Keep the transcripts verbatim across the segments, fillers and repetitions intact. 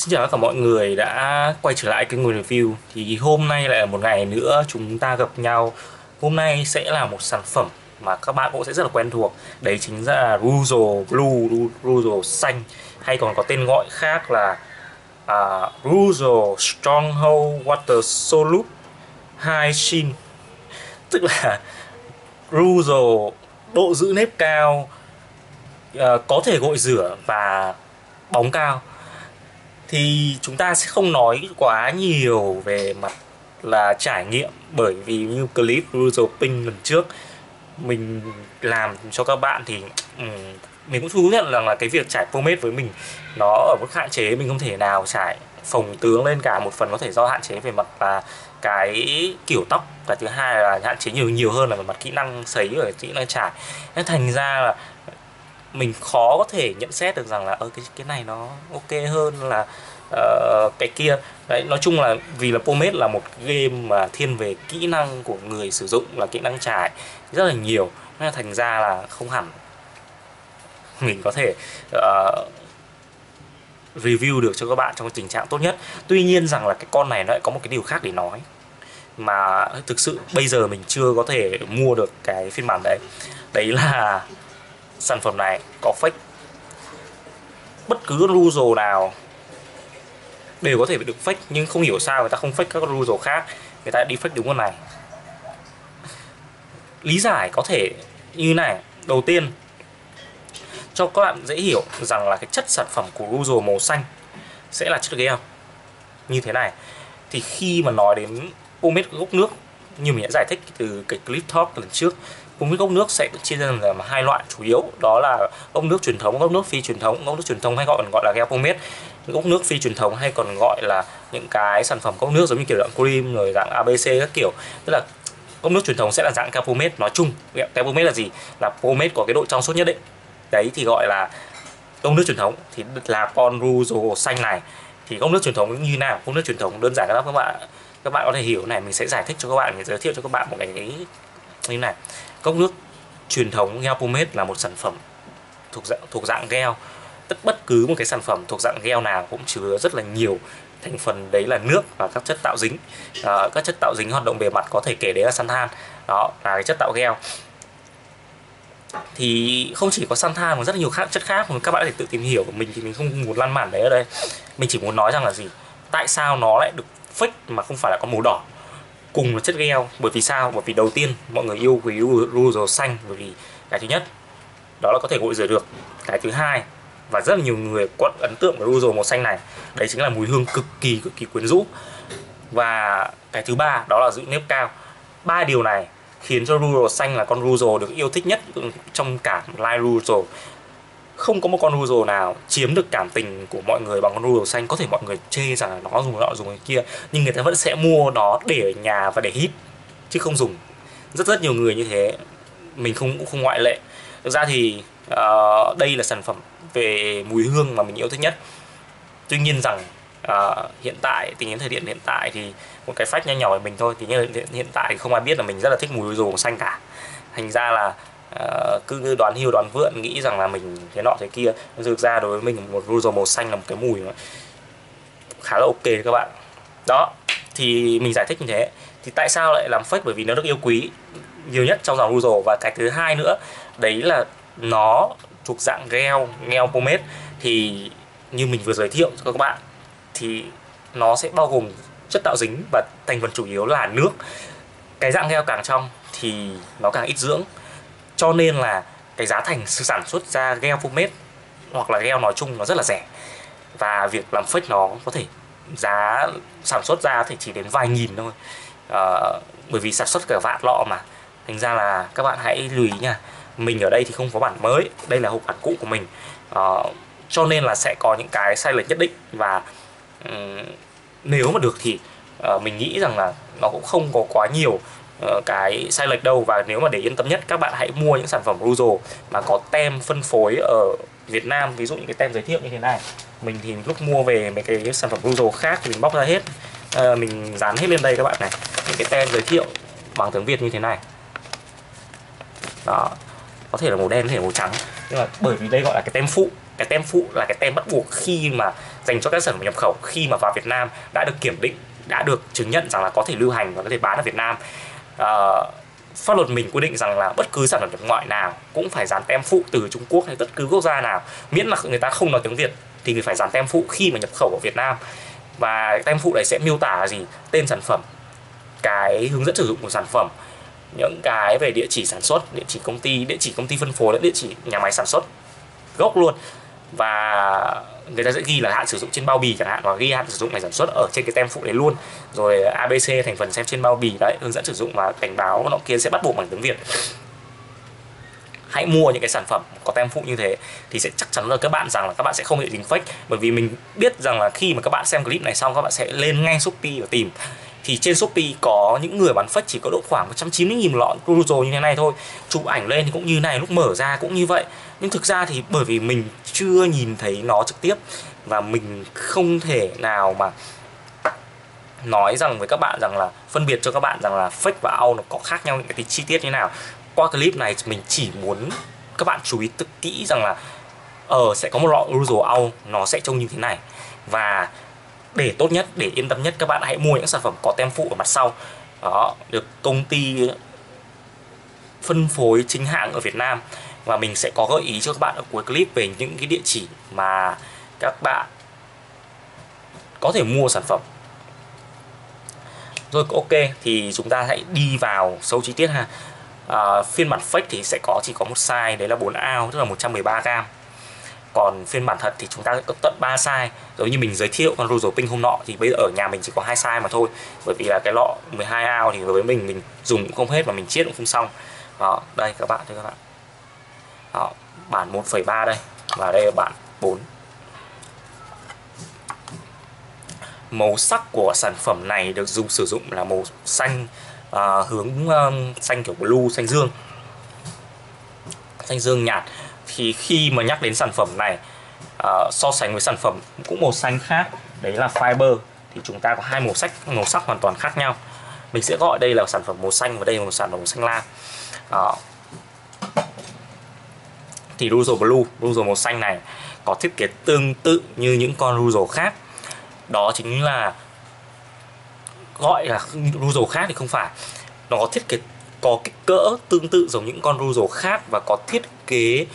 Xin chào tất cả mọi người đã quay trở lại kênh Ngồi Review. Thì hôm nay lại là một ngày nữa chúng ta gặp nhau. Hôm nay sẽ là một sản phẩm mà các bạn cũng sẽ rất là quen thuộc. Đấy chính là Ruzo Blue, Ruzo xanh, hay còn có tên gọi khác là uh, Ruzo Stronghold Water Solute Hyacinth. Tức là Ruzo độ giữ nếp cao, uh, có thể gội rửa và bóng cao. Thì chúng ta sẽ không nói quá nhiều về mặt là trải nghiệm, bởi vì như clip Ruzo Pink lần trước mình làm cho các bạn thì um, mình cũng thú nhận rằng là cái việc trải pomade với mình nó ở mức hạn chế, mình không thể nào trải phồng tướng lên cả. Một phần có thể do hạn chế về mặt là cái kiểu tóc, và thứ hai là hạn chế nhiều nhiều hơn là về mặt kỹ năng sấy và kỹ năng trải. Nên thành ra là mình khó có thể nhận xét được rằng là ơ cái cái này nó ok hơn là uh, cái kia. Đấy, nói chung là vì là pomade là một game mà thiên về kỹ năng của người sử dụng, là kỹ năng trải rất là nhiều, nên là thành ra là không hẳn mình có thể uh, review được cho các bạn trong tình trạng tốt nhất. Tuy nhiên rằng là cái con này nó lại có một cái điều khác để nói, mà thực sự bây giờ mình chưa có thể mua được cái phiên bản đấy. Đấy là sản phẩm này có fake. Bất cứ con Ruzo nào đều có thể bị được fake, nhưng không hiểu sao người ta không fake các con Ruzo khác, người ta đi fake đúng con này. Lý giải có thể như này. Đầu tiên, cho các bạn dễ hiểu rằng là cái chất sản phẩm của Ruzo màu xanh sẽ là chất gel như thế này. Thì khi mà nói đến pomade gốc nước, như mình đã giải thích từ cái clip talk lần trước, pomade gốc nước sẽ chia ra làm hai loại chủ yếu, đó là gốc nước truyền thống, gốc nước phi truyền thống. Gốc nước truyền thống hay gọi gọi là gel pomade, gốc nước phi truyền thống hay còn gọi là những cái sản phẩm gốc nước giống như kiểu dạng cream rồi dạng a bê xê các kiểu. Tức là gốc nước truyền thống sẽ là dạng gel pomade nói chung. Gel pomade là gì? Là pomade có cái độ trong suốt nhất định. Đấy thì gọi là gốc nước truyền thống. Thì là con Ruzo xanh này thì gốc nước truyền thống như nào? Gốc nước truyền thống đơn giản các bạn các bạn có thể hiểu này, mình sẽ giải thích cho các bạn, giới thiệu cho các bạn một cái như này. Gốc nước truyền thống gel pomade là một sản phẩm thuộc dạng thuộc dạng gel. Tất bất cứ một cái sản phẩm thuộc dạng gel nào cũng chứa rất là nhiều thành phần, đấy là nước và các chất tạo dính. À, các chất tạo dính hoạt động bề mặt có thể kể đến là xanthan, đó là cái chất tạo gel. Thì không chỉ có xanthan mà rất là nhiều khác, chất khác mà các bạn có thể tự tìm hiểu. Của mình thì mình không muốn lan man đấy ở đây, mình chỉ muốn nói rằng là gì, tại sao nó lại được fake mà không phải là con màu đỏ cùng là chất gel. Bởi vì sao? Bởi vì đầu tiên mọi người yêu quý Ruzo xanh bởi vì cái thứ nhất đó là có thể gội rửa được. Cái thứ hai, và rất là nhiều người có ấn tượng với Ruzo màu xanh này, đấy chính là mùi hương cực kỳ cực kỳ quyến rũ. Và cái thứ ba đó là giữ nếp cao. Ba điều này khiến cho Ruzo xanh là con Ruzo được yêu thích nhất trong cả line Ruzo. Không có một con Ruzo nào chiếm được cảm tình của mọi người bằng con Ruzo xanh. Có thể mọi người chê rằng là nó dùng nọ dùng cái kia, nhưng người ta vẫn sẽ mua nó để ở nhà và để hít chứ không dùng. Rất rất nhiều người như thế, mình không cũng không ngoại lệ. Thực ra thì uh, đây là sản phẩm về mùi hương mà mình yêu thích nhất. Tuy nhiên rằng uh, hiện tại, tình đến thời điểm hiện tại thì một cái fact nho nhỏ của mình thôi, thì như hiện tại thì không ai biết là mình rất là thích mùi Ruzo xanh cả. Thành ra là uh, cứ đoán hiu đoán vượn nghĩ rằng là mình thế nọ thế kia. Thực ra đối với mình một Ruzo màu xanh là một cái mùi khá là ok các bạn. Đó, thì mình giải thích như thế. Thì tại sao lại làm fake? Bởi vì nó được yêu quý nhiều nhất trong dòng Ruzo. Và cái thứ hai nữa, đấy là nó thuộc dạng gel, gel pomade. Thì như mình vừa giới thiệu cho các bạn thì nó sẽ bao gồm chất tạo dính và thành phần chủ yếu là nước. Cái dạng gel càng trong thì nó càng ít dưỡng, cho nên là cái giá thành sản xuất ra gel pomade hoặc là gel nói chung nó rất là rẻ. Và việc làm fake nó có thể giá sản xuất ra có thể chỉ đến vài nghìn thôi, à, bởi vì sản xuất cả vạn lọ mà. Thành ra là các bạn hãy lưu ý nha, mình ở đây thì không có bản mới, đây là hộp bản cũ của mình, à, cho nên là sẽ có những cái sai lệch nhất định. Và um, nếu mà được thì uh, mình nghĩ rằng là nó cũng không có quá nhiều uh, cái sai lệch đâu. Và nếu mà để yên tâm nhất, các bạn hãy mua những sản phẩm Ruzo mà có tem phân phối ở Việt Nam. Ví dụ những cái tem giới thiệu như thế này, mình thì lúc mua về mấy cái sản phẩm Ruzo khác thì mình bóc ra hết, à, mình dán hết lên đây các bạn này, những cái tem giới thiệu bằng tiếng Việt như thế này. Đó, có thể là màu đen, có thể là màu trắng, nhưng mà bởi vì đây gọi là cái tem phụ. Cái tem phụ là cái tem bắt buộc khi mà dành cho các sản phẩm nhập khẩu khi mà vào Việt Nam đã được kiểm định, đã được chứng nhận rằng là có thể lưu hành và có thể bán ở Việt Nam. Uh, pháp luật mình quy định rằng là bất cứ sản phẩm nhập ngoại nào cũng phải dán tem phụ từ Trung Quốc hay bất cứ quốc gia nào, miễn là người ta không nói tiếng Việt thì người phải dán tem phụ khi mà nhập khẩu vào Việt Nam. Và tem phụ này sẽ miêu tả là gì? Tên sản phẩm, cái hướng dẫn sử dụng của sản phẩm, những cái về địa chỉ sản xuất, địa chỉ công ty, địa chỉ công ty phân phối, địa chỉ nhà máy sản xuất gốc luôn. Và người ta sẽ ghi là hạn sử dụng trên bao bì chẳng hạn, hoặc ghi hạn sử dụng ngày sản xuất ở trên cái tem phụ đấy luôn. Rồi a bê xê thành phần xem trên bao bì đấy, hướng dẫn sử dụng và cảnh báo nọ kia sẽ bắt buộc bằng tiếng Việt. Hãy mua những cái sản phẩm có tem phụ như thế thì sẽ chắc chắn là các bạn rằng là các bạn sẽ không bị dính fake. Bởi vì mình biết rằng là khi mà các bạn xem clip này xong, các bạn sẽ lên ngay Shopee và tìm. Thì trên Shopee có những người bán fake chỉ có độ khoảng một trăm chín mươi nghìn lọ Cruzo như thế này thôi. Chụp ảnh lên thì cũng như này, lúc mở ra cũng như vậy. Nhưng thực ra thì bởi vì mình chưa nhìn thấy nó trực tiếp và mình không thể nào mà nói rằng với các bạn rằng là phân biệt cho các bạn rằng là fake và au nó có khác nhau những cái chi tiết như thế nào. Qua clip này mình chỉ muốn các bạn chú ý thật kỹ rằng là ờ sẽ có một lọ Cruzo au nó sẽ trông như thế này. Và để tốt nhất, để yên tâm nhất, các bạn hãy mua những sản phẩm có tem phụ ở mặt sau. Đó, được công ty phân phối chính hãng ở Việt Nam. Và mình sẽ có gợi ý cho các bạn ở cuối clip về những cái địa chỉ mà các bạn có thể mua sản phẩm. Rồi ok, thì chúng ta hãy đi vào sâu chi tiết ha. À, phiên bản fake thì sẽ có chỉ có một size, đấy là bốn ounce, tức là một trăm mười ba gam. Còn phiên bản thật thì chúng ta có tận ba size. Giống như mình giới thiệu con Cruzo Pink hôm nọ thì bây giờ ở nhà mình chỉ có hai size mà thôi. Bởi vì là cái lọ mười hai ounce thì với mình mình dùng cũng không hết mà mình chiết cũng không xong. Đó, đây các bạn, thưa các bạn. Đó, bản một phẩy ba đây và đây là bản bốn. Màu sắc của sản phẩm này được dùng sử dụng là màu xanh, à, hướng um, xanh kiểu blue, xanh dương, xanh dương nhạt. Thì khi mà nhắc đến sản phẩm này, uh, so sánh với sản phẩm cũng màu xanh khác, đấy là Fiber, thì chúng ta có hai màu sắc màu sắc hoàn toàn khác nhau. Mình sẽ gọi đây là sản phẩm màu xanh và đây là một sản phẩm màu xanh lam. Uh, thì Cruzo Blue, Cruzo màu xanh này có thiết kế tương tự như những con Cruzo khác. Đó chính là gọi là Cruzo khác thì không phải, nó có thiết kế có kích cỡ tương tự giống những con Cruzo khác và có thiết kế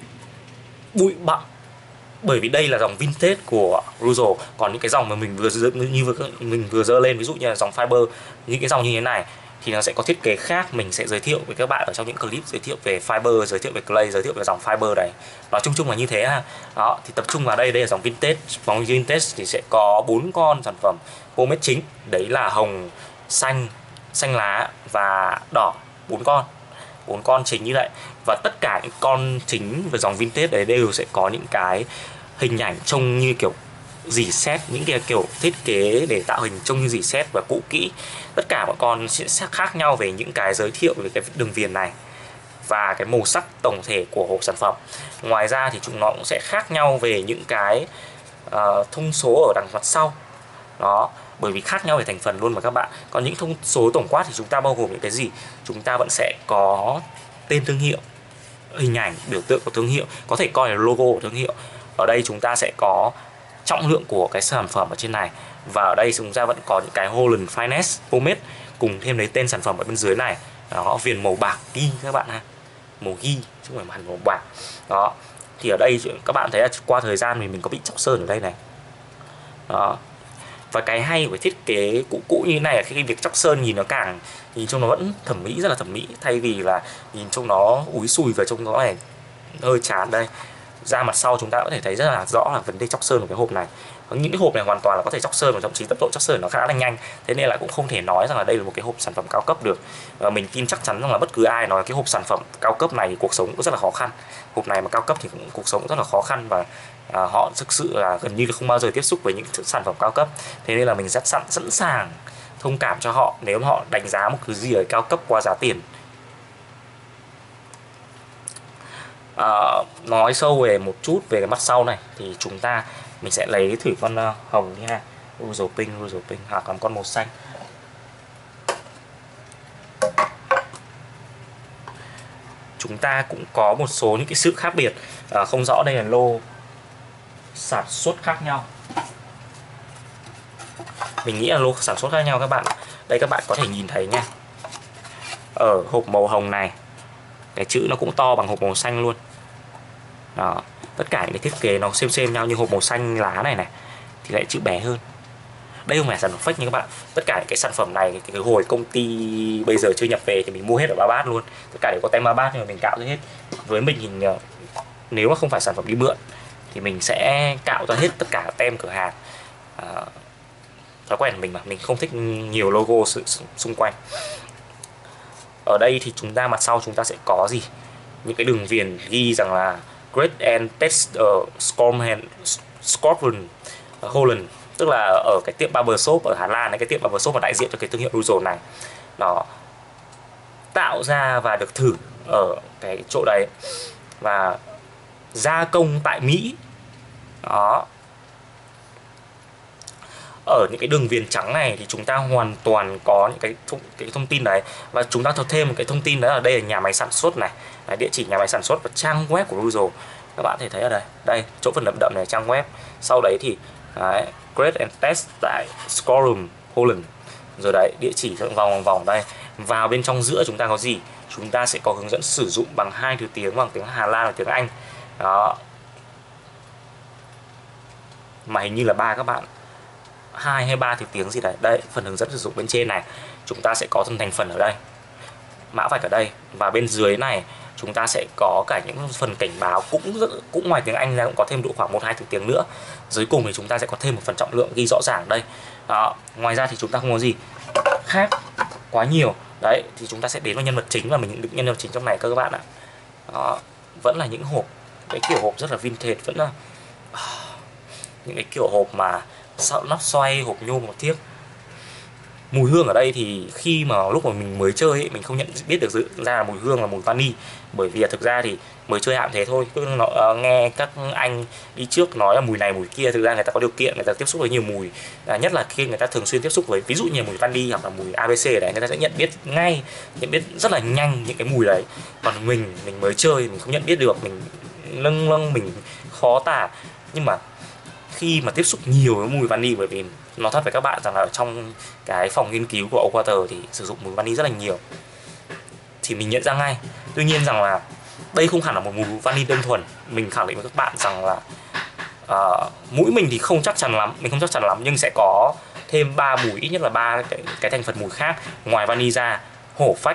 bụi bặm, bởi vì đây là dòng vintage của Cruzo. Còn những cái dòng mà mình vừa như vừa mình vừa dơ lên, ví dụ như là dòng Fiber, những cái dòng như thế này thì nó sẽ có thiết kế khác. Mình sẽ giới thiệu với các bạn ở trong những clip giới thiệu về Fiber, giới thiệu về Clay, giới thiệu về dòng Fiber này. Nói chung chung là như thế ha. Đó, thì tập trung vào đây, đây là dòng vintage. Dòng vintage thì sẽ có bốn con sản phẩm pomade chính, đấy là hồng, xanh, xanh lá và đỏ, bốn con. bốn con chính như vậy. Và tất cả những con chính về dòng vintage đấy đều sẽ có những cái hình ảnh trông như kiểu dỉ sét, những cái kiểu thiết kế để tạo hình trông như dỉ sét và cũ kỹ. Tất cả mọi con sẽ khác nhau về những cái giới thiệu về cái đường viền này và cái màu sắc tổng thể của hộp sản phẩm. Ngoài ra thì chúng nó cũng sẽ khác nhau về những cái uh, thông số ở đằng mặt sau. Đó, bởi vì khác nhau về thành phần luôn mà các bạn. Còn những thông số tổng quát thì chúng ta bao gồm những cái gì? Chúng ta vẫn sẽ có tên thương hiệu, hình ảnh, biểu tượng của thương hiệu, có thể coi là logo của thương hiệu. Ở đây chúng ta sẽ có trọng lượng của cái sản phẩm ở trên này. Và ở đây chúng ta vẫn có những cái Holland Finest Pomade cùng thêm lấy tên sản phẩm ở bên dưới này. Đó, viền màu bạc ghi các bạn ha, màu ghi chứ không phải hẳn màu bạc. Đó, thì ở đây các bạn thấy là qua thời gian mình mình có bị chóc sơn ở đây này. Đó. Và cái hay của thiết kế cũ cũ như thế này là khi việc chóc sơn nhìn nó càng nhìn trông nó vẫn thẩm mỹ, rất là thẩm mỹ, thay vì là nhìn trông nó úi xùi và trông nó này hơi chán. Đây, ra mặt sau chúng ta có thể thấy rất là rõ là vấn đề chóc sơn của cái hộp này. Những cái hộp này hoàn toàn là có thể chóc sơn và thậm chí tốc độ chóc sơn nó khá là nhanh, thế nên là cũng không thể nói rằng là đây là một cái hộp sản phẩm cao cấp được. Và mình tin chắc chắn rằng là bất cứ ai nói cái hộp sản phẩm cao cấp này thì cuộc sống cũng rất là khó khăn. Hộp này mà cao cấp thì cũng cuộc sống cũng rất là khó khăn và à, họ thực sự là gần như là không bao giờ tiếp xúc với những sản phẩm cao cấp. Thế nên là mình rất sẵn sẵn sàng thông cảm cho họ nếu họ đánh giá một thứ gì ở cao cấp qua giá tiền. À, nói sâu về một chút về cái mặt sau này thì chúng ta mình sẽ lấy thử con uh, hồng đi ha, Cruzo Pink, Cruzo Pink hoặc là con màu xanh. Chúng ta cũng có một số những cái sự khác biệt, à, không rõ đây là lô sản xuất khác nhau. Mình nghĩ là lô sản xuất khác nhau các bạn. Đây các bạn có thể nhìn thấy nha. Ở hộp màu hồng này, cái chữ nó cũng to bằng hộp màu xanh luôn. Đó, tất cả những cái thiết kế nó xem xem nhau, như hộp màu xanh lá này này thì lại chữ bé hơn. Đây không phải sản phẩm fake nha các bạn. Tất cả những cái sản phẩm này, cái, cái hồi công ty bây giờ chưa nhập về thì mình mua hết ở Ba Bát luôn. Tất cả đều có tem Ba Bát nhưng mà mình cạo ra hết. Với mình thì nếu mà không phải sản phẩm đi mượn thì mình sẽ cạo ra hết tất cả tem cửa hàng. à, Thói quen của mình mà, mình không thích nhiều logo sự, xung quanh. Ở đây thì chúng ta mặt sau chúng ta sẽ có gì? Những cái đường viền ghi rằng là Great and Best uh, Scotland, Scotland, uh, Holland, tức là ở cái tiệm barbershop ở Hà Lan, cái tiệm barbershop mà đại diện cho cái thương hiệu Ruzo này, nó tạo ra và được thử ở cái chỗ đấy và gia công tại Mỹ. Đó. Ở những cái đường viền trắng này thì chúng ta hoàn toàn có những cái thông, cái thông tin đấy, và chúng ta thêm một cái thông tin đó là đây là nhà máy sản xuất này, đấy, địa chỉ nhà máy sản xuất và trang web của Ruzo. Các bạn thể thấy ở đây, đây chỗ phần đậm đậm này trang web. Sau đấy thì đấy, Great and Test tại Scotland, Holland. Rồi đấy, địa chỉ vòng vòng vòng đây. Vào bên trong giữa chúng ta có gì? Chúng ta sẽ có hướng dẫn sử dụng bằng hai thứ tiếng, bằng tiếng Hà Lan và tiếng Anh. Đó. Mà hình như là ba các bạn. Hai hay ba thì tiếng gì đấy. Đây, phần hướng dẫn sử dụng bên trên này chúng ta sẽ có thân thành phần ở đây, mã vạch ở đây, và bên dưới này chúng ta sẽ có cả những phần cảnh báo cũng rất, cũng ngoài tiếng Anh ra cũng có thêm độ khoảng một hai thứ tiếng nữa. Dưới cùng thì chúng ta sẽ có thêm một phần trọng lượng ghi rõ ràng đây. Đó. Ngoài ra thì chúng ta không có gì khác quá nhiều. Đấy, thì chúng ta sẽ đến với nhân vật chính, và mình định nhân vật chính trong này các bạn ạ. Đó. Vẫn là những hộp, cái kiểu hộp rất là vintage, vẫn là những cái kiểu hộp mà sau nắp xoay, hộp nhôm một tiếc. Mùi hương ở đây thì khi mà lúc mà mình mới chơi ấy, mình không nhận biết được ra là mùi hương là mùi vani, bởi vì thực ra thì mới chơi hạn thế thôi. Cứ nó, uh, nghe các anh đi trước nói là mùi này mùi kia, thực ra người ta có điều kiện, người ta tiếp xúc với nhiều mùi, à, nhất là khi người ta thường xuyên tiếp xúc với ví dụ như mùi vani hoặc là mùi a bê xê đấy, người ta sẽ nhận biết ngay, nhận biết rất là nhanh những cái mùi đấy. Còn mình mình mới chơi mình không nhận biết được, mình lâng lâng mình khó tả. Nhưng mà khi mà tiếp xúc nhiều với mùi vani, bởi vì nói thật với các bạn rằng là ở trong cái phòng nghiên cứu của Oakwater thì sử dụng mùi vani rất là nhiều, thì mình nhận ra ngay. Tuy nhiên rằng là đây không hẳn là một mùi vani đơn thuần. Mình khẳng định với các bạn rằng là uh, mũi mình thì không chắc chắn lắm, mình không chắc chắn lắm, nhưng sẽ có thêm ba mùi, ít nhất là ba cái, cái thành phần mùi khác ngoài vani ra: hổ phách,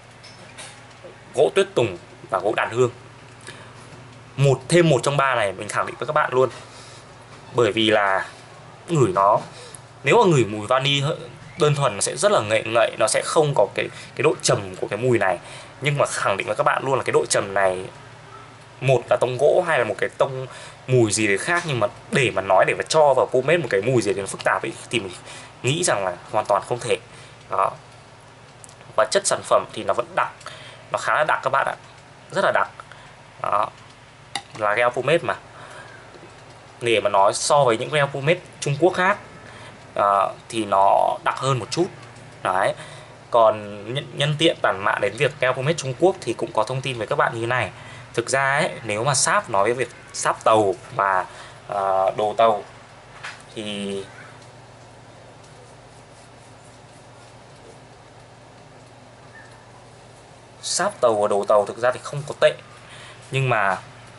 gỗ tuyết tùng và gỗ đàn hương. Một thêm một trong ba này mình khẳng định với các bạn luôn, bởi vì là ngửi nó, nếu mà ngửi mùi vani đơn thuần nó sẽ rất là ngậy ngậy, nó sẽ không có cái cái độ trầm của cái mùi này. Nhưng mà khẳng định với các bạn luôn là cái độ trầm này, một là tông gỗ, hai là một cái tông mùi gì đấy khác, nhưng mà để mà nói để mà cho vào pomade một cái mùi gì đấy phức tạp ấy, thì mình nghĩ rằng là hoàn toàn không thể. Đó. Và chất sản phẩm thì nó vẫn đặc, nó khá là đặc các bạn ạ, rất là đặc. Đó. Là gel pomade mà, để mà nói so với những gel pomade Trung Quốc khác uh, thì nó đặc hơn một chút. Đấy. Còn nhân, nhân tiện bản mạ đến việc gel pomade Trung Quốc thì cũng có thông tin với các bạn như thế này. Thực ra ấy, nếu mà sáp nói về việc sáp tàu và uh, đồ tàu thì sáp tàu và đồ tàu thực ra thì không có tệ, nhưng mà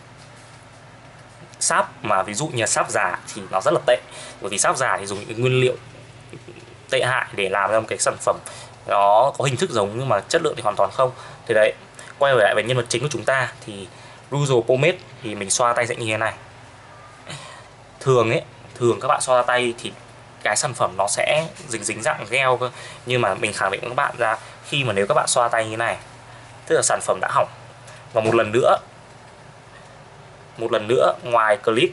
sáp mà ví dụ như sáp giả thì nó rất là tệ, bởi vì sáp giả thì dùng những nguyên liệu tệ hại để làm ra một cái sản phẩm nó có hình thức giống nhưng mà chất lượng thì hoàn toàn không. Thì đấy, quay trở lại về nhân vật chính của chúng ta thì Ruzo pomade thì mình xoa tay sẽ như thế này. Thường ấy, thường các bạn xoa tay thì cái sản phẩm nó sẽ dính dính dạng gel cơ, nhưng mà mình khẳng định với các bạn ra khi mà nếu các bạn xoa tay như thế này, tức là sản phẩm đã hỏng. Và một lần nữa, một lần nữa ngoài clip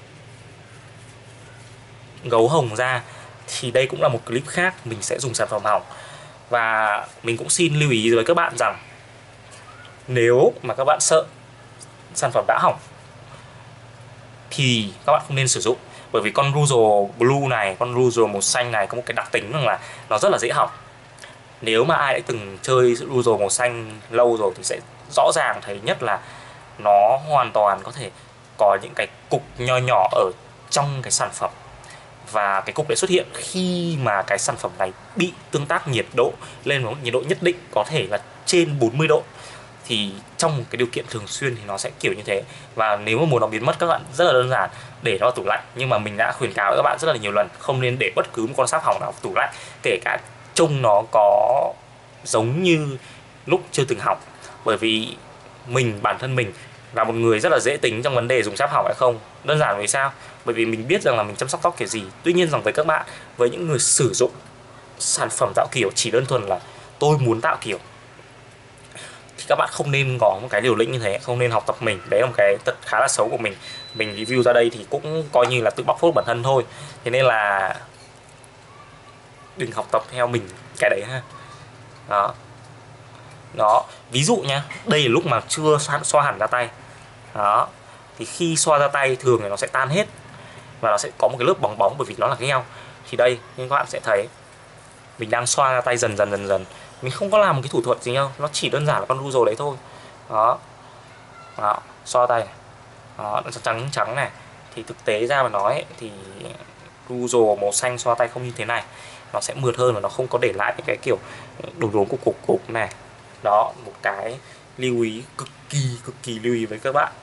gấu hồng ra thì đây cũng là một clip khác mình sẽ dùng sản phẩm hỏng. Và mình cũng xin lưu ý với các bạn rằng nếu mà các bạn sợ sản phẩm đã hỏng thì các bạn không nên sử dụng, bởi vì con Ruzo Blue này, con Ruzo màu xanh này có một cái đặc tính rằng là nó rất là dễ hỏng. Nếu mà ai đã từng chơi Ruzo màu xanh lâu rồi thì sẽ rõ ràng thấy nhất là nó hoàn toàn có thể có những cái cục nho nhỏ ở trong cái sản phẩm, và cái cục đấy xuất hiện khi mà cái sản phẩm này bị tương tác nhiệt độ lên một nhiệt độ nhất định, có thể là trên bốn mươi độ. Thì trong cái điều kiện thường xuyên thì nó sẽ kiểu như thế. Và nếu mà muốn nó biến mất, các bạn rất là đơn giản, để nó vào tủ lạnh. Nhưng mà mình đã khuyến cáo với các bạn rất là nhiều lần, không nên để bất cứ một con sáp hỏng nào vào tủ lạnh, kể cả trông nó có giống như lúc chưa từng hỏng. Bởi vì mình, bản thân mình là một người rất là dễ tính trong vấn đề dùng sáp hỏng hay không. Đơn giản vì sao? Bởi vì mình biết rằng là mình chăm sóc tóc kiểu gì. Tuy nhiên rằng với các bạn, với những người sử dụng sản phẩm tạo kiểu chỉ đơn thuần là tôi muốn tạo kiểu, thì các bạn không nên có một cái liều lĩnh như thế, không nên học tập mình. Đấy là một cái tật khá là xấu của mình. Mình review ra đây thì cũng coi như là tự bóc phốt bản thân thôi. Thế nên là đừng học tập theo mình cái đấy ha. Đó. Đó, ví dụ nhá, đây là lúc mà chưa xoa, xoa hẳn ra tay. Đó. Thì khi xoa ra tay thường thì nó sẽ tan hết và nó sẽ có một cái lớp bóng bóng, bởi vì nó là gel. Thì đây, nhưng các bạn sẽ thấy mình đang xoa ra tay dần dần dần dần. Mình không có làm một cái thủ thuật gì đâu, nó chỉ đơn giản là con Rulo đấy thôi. Đó. Đó, xoa tay này. Đó, nó trắng trắng này. Thì thực tế ra mà nói ấy, thì Rulo màu xanh xoa tay không như thế này, nó sẽ mượt hơn và nó không có để lại những cái kiểu đốm đốm cục cục cục này. Đó, một cái lưu ý cực kỳ cực kỳ lưu ý với các bạn.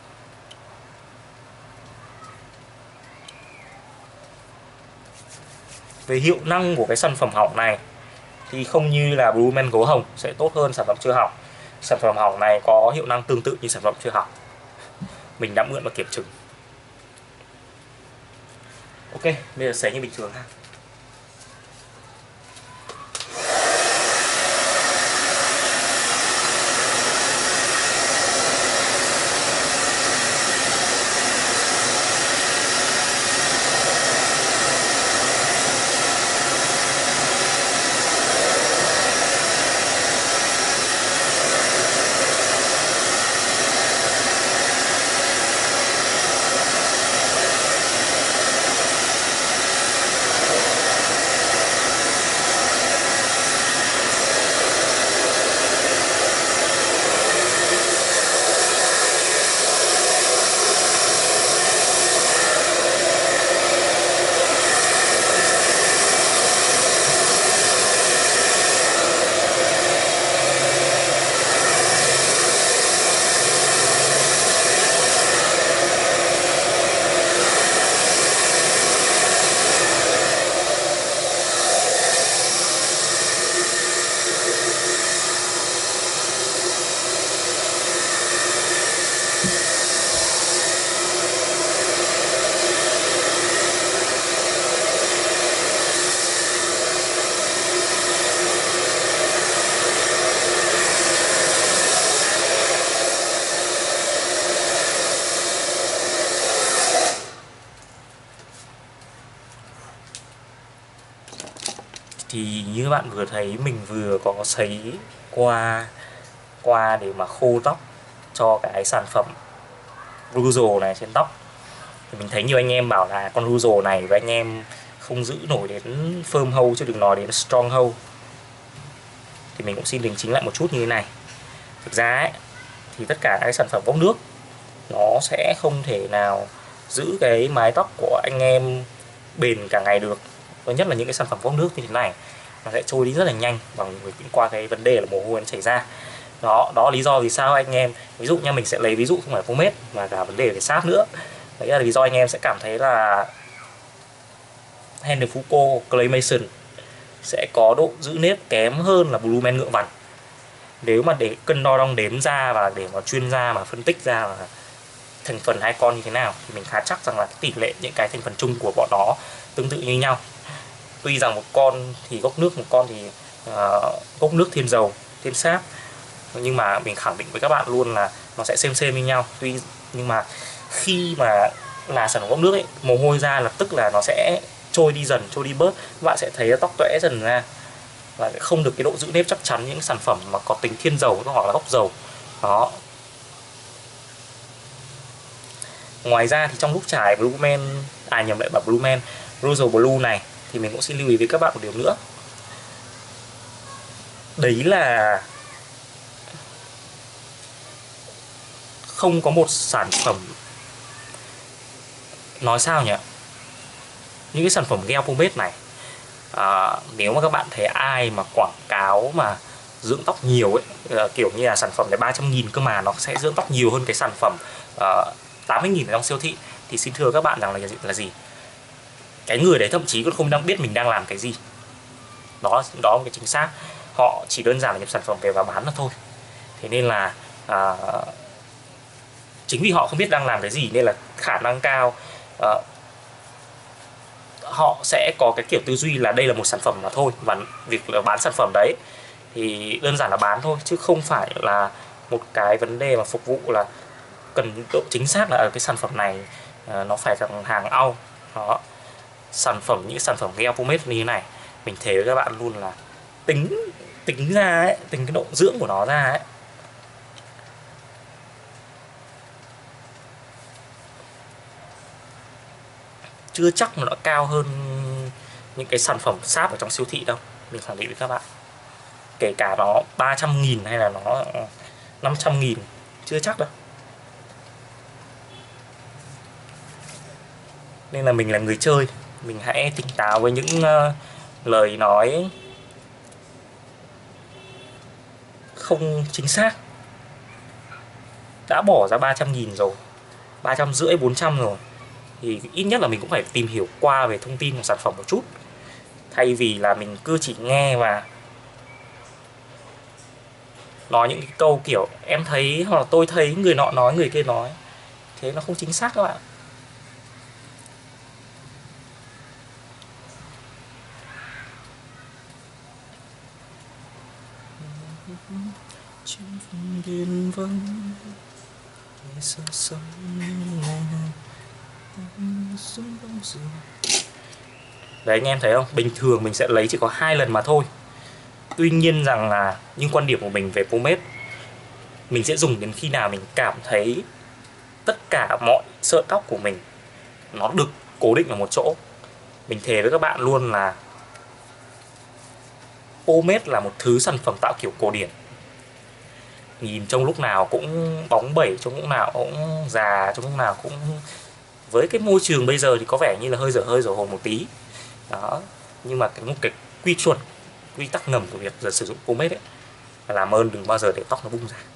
Về hiệu năng của cái sản phẩm hỏng này thì không như là Blue Man gấu hồng sẽ tốt hơn sản phẩm chưa hỏng. Sản phẩm hỏng này có hiệu năng tương tự như sản phẩm chưa hỏng. Mình đã mượn và kiểm chứng. Ok, bây giờ sấy như bình thường ha. Thì như các bạn vừa thấy, mình vừa có sấy qua qua để mà khô tóc cho cái sản phẩm Rulo này trên tóc. Thì mình thấy nhiều anh em bảo là con Rulo này với anh em không giữ nổi đến firm hold, chứ đừng nói đến strong hold. Thì mình cũng xin đính chính lại một chút như thế này. Thực ra ấy, thì tất cả các sản phẩm bốc nước nó sẽ không thể nào giữ cái mái tóc của anh em bền cả ngày được. Thứ nhất là những cái sản phẩm bốc nước như thế này nó sẽ trôi đi rất là nhanh, bằng qua cái vấn đề là mồ hôi nó chảy ra. Đó, đó là lý do vì sao anh em, ví dụ nha, mình sẽ lấy ví dụ không phải pomade mà cả vấn đề về sáp nữa. Đấy là lý do anh em sẽ cảm thấy là Henry Foucault Claymation sẽ có độ giữ nếp kém hơn là Blue Man ngựa vằn. Nếu mà để cân đo đong đếm ra và để mà chuyên gia mà phân tích ra là thành phần hai con như thế nào, thì mình khá chắc rằng là cái tỷ lệ những cái thành phần chung của bọn nó tương tự như nhau. Tuy rằng một con thì gốc nước, một con thì uh, gốc nước thiên dầu, thiên sáp, nhưng mà mình khẳng định với các bạn luôn là nó sẽ xem xem như nhau. Tuy nhưng mà khi mà là sản phẩm gốc nước ấy, mồ hôi ra lập tức là nó sẽ trôi đi dần, trôi đi bớt, các bạn sẽ thấy tóc tuẽ dần ra và sẽ không được cái độ giữ nếp chắc chắn những sản phẩm mà có tính thiên dầu hoặc là gốc dầu. Đó. Ngoài ra thì trong lúc trải Blue Man, à nhầm lại bảo Blue Man Royal Blue này, thì mình cũng xin lưu ý với các bạn một điều nữa. Đấy là không có một sản phẩm nói sao nhỉ, những cái sản phẩm gel pomade này, à, nếu mà các bạn thấy ai mà quảng cáo mà dưỡng tóc nhiều ấy, à, kiểu như là sản phẩm này ba trăm nghìn cơ mà nó sẽ dưỡng tóc nhiều hơn cái sản phẩm à, tám mươi nghìn ở trong siêu thị, thì xin thưa các bạn rằng là, là gì, cái người đấy thậm chí còn không đang biết mình đang làm cái gì. Đó đó là cái chính xác, họ chỉ đơn giản là nhập sản phẩm về và bán là thôi. Thế nên là à, chính vì họ không biết đang làm cái gì nên là khả năng cao à, họ sẽ có cái kiểu tư duy là đây là một sản phẩm mà thôi, và việc là bán sản phẩm đấy thì đơn giản là bán thôi, chứ không phải là một cái vấn đề mà phục vụ là cần độ chính xác là ở cái sản phẩm này à, nó phải là hàng au. Đó, sản phẩm những sản phẩm gel pomade như thế này, mình thề với các bạn luôn là tính tính ra ấy, tính cái độ dưỡng của nó ra ấy, chưa chắc nó đã cao hơn những cái sản phẩm sáp ở trong siêu thị đâu. Mình khẳng định với các bạn, kể cả nó ba trăm nghìn hay là nó năm trăm nghìn, chưa chắc đâu. Nên là mình là người chơi, mình hãy tỉnh táo với những uh, lời nói không chính xác. Đã bỏ ra ba trăm nghìn rồi, ba trăm rưỡi, bốn trăm rồi, thì ít nhất là mình cũng phải tìm hiểu qua về thông tin của sản phẩm một chút, thay vì là mình cứ chỉ nghe và nói những cái câu kiểu em thấy hoặc là tôi thấy người nọ nói người kia nói, thế nó không chính xác các bạn. Đấy, anh em thấy không, bình thường mình sẽ lấy chỉ có hai lần mà thôi. Tuy nhiên rằng là những quan điểm của mình về pomade, mình sẽ dùng đến khi nào mình cảm thấy tất cả mọi sợi tóc của mình nó được cố định ở một chỗ. Mình thề với các bạn luôn là pomade là một thứ sản phẩm tạo kiểu cổ điển, nhìn trông lúc nào cũng bóng bẩy, trông lúc nào cũng già, trông lúc nào cũng, với cái môi trường bây giờ thì có vẻ như là hơi dở hơi dở hồn một tí. Đó, nhưng mà cái một cái quy chuẩn, quy tắc ngầm của việc giờ sử dụng pomade ấy là làm ơn đừng bao giờ để tóc nó bung ra,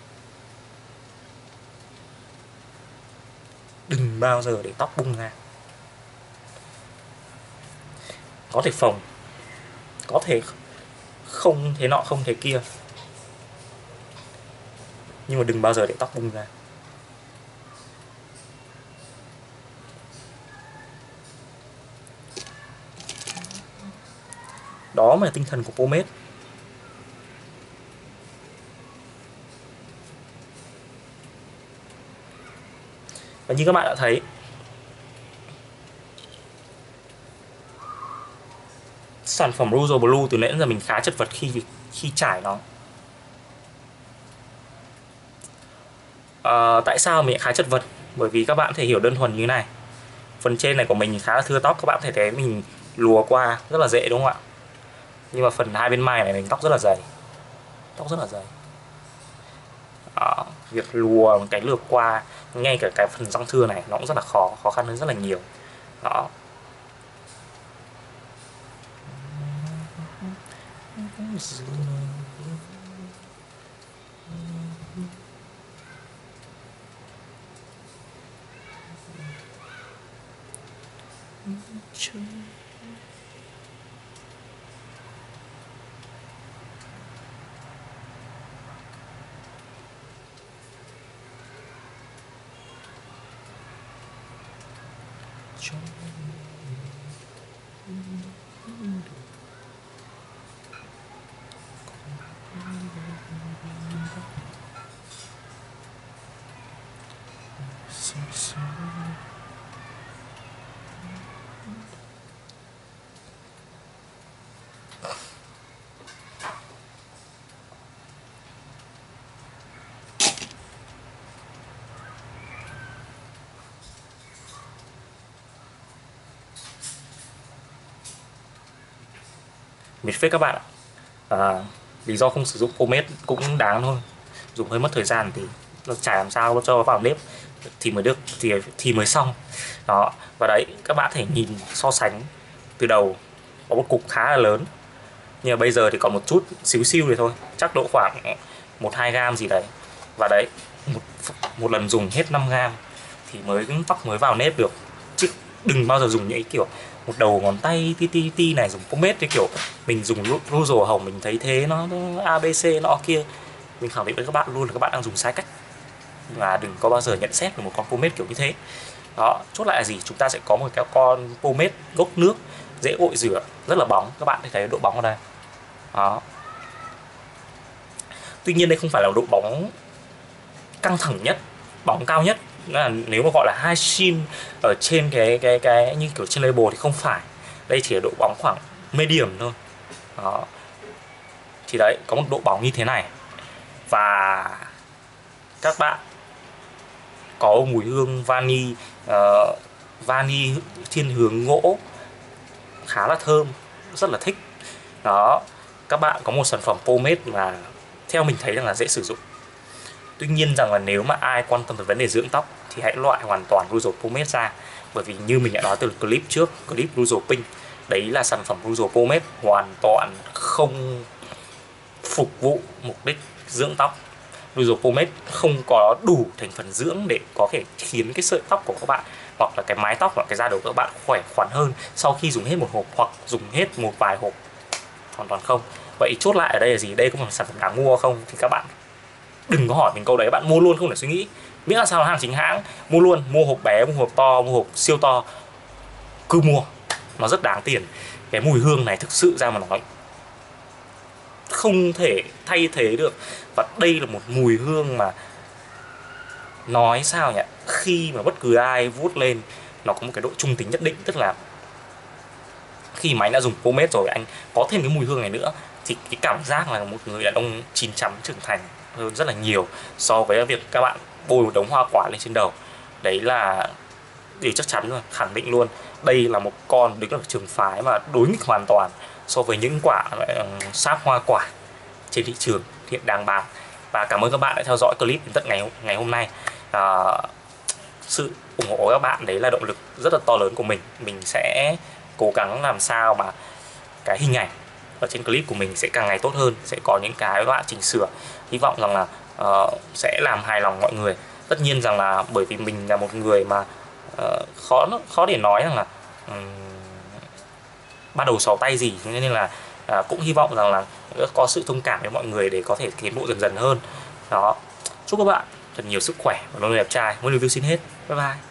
đừng bao giờ để tóc bung ra. Có thể phồng, có thể không thế nọ không thế kia, nhưng mà đừng bao giờ để tóc bung ra. Đó mới là tinh thần của pomade. Và như các bạn đã thấy, sản phẩm Rouge Blue từ nãy đến giờ mình khá chật vật khi khi trải nó. À, tại sao mình khá chật vật? Bởi vì các bạn thể hiểu đơn thuần như thế này. Phần trên này của mình khá là thưa tóc, các bạn có thể thấy mình lùa qua rất là dễ đúng không ạ? Nhưng mà phần hai bên mai này mình tóc rất là dày, tóc rất là dày. Đó, việc lùa một cái lược qua ngay cả cái phần răng thưa này nó cũng rất là khó, khó khăn hơn rất là nhiều. Đó. Mệt phết các bạn ạ. À, lý do không sử dụng pomade cũng đáng thôi, dùng hơi mất thời gian thì nó chả làm sao nó cho vào nếp, thì mới được thì thì mới xong đó. Và đấy, các bạn thể nhìn so sánh từ đầu có một cục khá là lớn, nhưng mà bây giờ thì còn một chút xíu xiu này thôi, chắc độ khoảng một hai gam gì đấy. Và đấy, một, một lần dùng hết năm gam thì mới tóc mới vào nếp được, chứ đừng bao giờ dùng những cái kiểu một đầu ngón tay ti ti ti này dùng pomade cái kiểu mình dùng rosal hồng mình thấy thế nó, nó a bê xê nọ kia. Mình khẳng định với các bạn luôn là các bạn đang dùng sai cách, và đừng có bao giờ nhận xét về một con pomade kiểu như thế. Đó, chốt lại là gì? Chúng ta sẽ có một cái con pomade gốc nước, dễ gội rửa, rất là bóng. Các bạn thấy độ bóng ở đây. Đó. Tuy nhiên đây không phải là độ bóng căng thẳng nhất, bóng cao nhất. Là nếu mà gọi là high sheen ở trên cái cái cái như kiểu trên label thì không phải. Đây chỉ là độ bóng khoảng medium thôi. Đó. Thì đấy, có một độ bóng như thế này. Và các bạn có mùi hương vani, uh, vani thiên hướng gỗ khá là thơm, rất là thích. Đó, các bạn có một sản phẩm pomade mà theo mình thấy rằng là dễ sử dụng. Tuy nhiên rằng là nếu mà ai quan tâm tới vấn đề dưỡng tóc thì hãy loại hoàn toàn Rosal Pomade ra, bởi vì như mình đã nói từ clip trước, clip Rosal Pink, đấy là sản phẩm Rosal Pomade hoàn toàn không phục vụ mục đích dưỡng tóc. Rosal Pomade không có đủ thành phần dưỡng để có thể khiến cái sợi tóc của các bạn hoặc là cái mái tóc hoặc cái da đầu của các bạn khỏe khoắn hơn sau khi dùng hết một hộp hoặc dùng hết một vài hộp. Hoàn toàn không. Vậy chốt lại ở đây là gì? Đây có phải sản phẩm đáng mua không? Thì các bạn đừng có hỏi mình câu đấy, bạn mua luôn không để suy nghĩ. Miễn là sao là hàng chính hãng, mua luôn, mua hộp bé, mua hộp to, mua hộp siêu to, cứ mua, nó rất đáng tiền. Cái mùi hương này thực sự ra mà nói không thể thay thế được. Và đây là một mùi hương mà nói sao nhỉ, khi mà bất cứ ai vuốt lên nó có một cái độ trung tính nhất định. Tức là khi mà anh đã dùng pomade rồi, anh có thêm cái mùi hương này nữa thì cái cảm giác là một người đàn ông chín chắn trưởng thành hơn rất là nhiều so với việc các bạn bôi một đống hoa quả lên trên đầu. Đấy là điều chắc chắn luôn, khẳng định luôn. Đây là một con đứng ở trường phái mà đối nghịch hoàn toàn so với những quả sáp hoa quả trên thị trường hiện đang bán. Và cảm ơn các bạn đã theo dõi clip đến tận ngày ngày hôm nay. À, sự ủng hộ của các bạn đấy là động lực rất là to lớn của mình. Mình sẽ cố gắng làm sao mà cái hình ảnh ở trên clip của mình sẽ càng ngày tốt hơn, sẽ có những cái đoạn chỉnh sửa, hy vọng rằng là uh, sẽ làm hài lòng mọi người. Tất nhiên rằng là bởi vì mình là một người mà uh, khó khó để nói rằng là um, ba đầu sáu tay gì, nên là uh, cũng hy vọng rằng là có sự thông cảm với mọi người để có thể tiến bộ dần dần hơn. Đó, chúc các bạn thật nhiều sức khỏe và luôn đẹp trai. Muốn review xin hết. Bye bye.